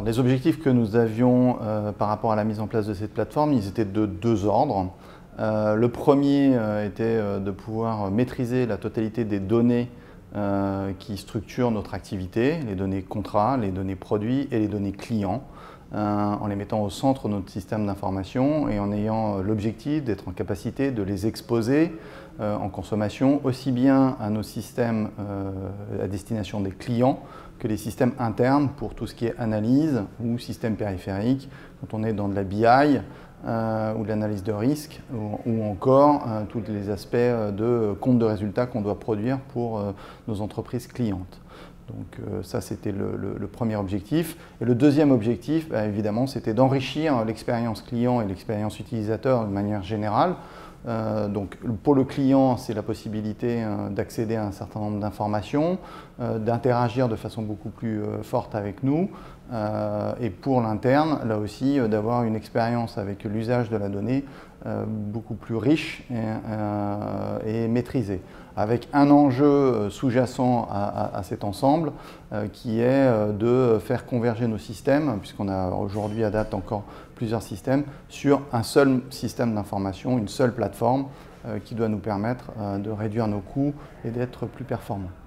les objectifs que nous avions par rapport à la mise en place de cette plateforme, ils étaient de deux ordres. Le premier était de pouvoir maîtriser la totalité des données qui structurent notre activité, les données contrats, les données produits et les données clients, en les mettant au centre de notre système d'information et en ayant l'objectif d'être en capacité de les exposer en consommation aussi bien à nos systèmes à destination des clients que les systèmes internes pour tout ce qui est analyse ou système périphérique, quand on est dans de la BI ou de l'analyse de risque ou encore tous les aspects de compte de résultats qu'on doit produire pour nos entreprises clientes. Donc ça, c'était le premier objectif. Et le deuxième objectif, évidemment, c'était d'enrichir l'expérience client et l'expérience utilisateur de manière générale. Donc pour le client, c'est la possibilité d'accéder à un certain nombre d'informations, d'interagir de façon beaucoup plus forte avec nous. Et pour l'interne, là aussi, d'avoir une expérience avec l'usage de la donnée beaucoup plus riche et maîtrisée, avec un enjeu sous-jacent à cet ensemble qui est de faire converger nos systèmes, puisqu'on a aujourd'hui à date encore plusieurs systèmes, sur un seul système d'information, une seule plateforme qui doit nous permettre de réduire nos coûts et d'être plus performants.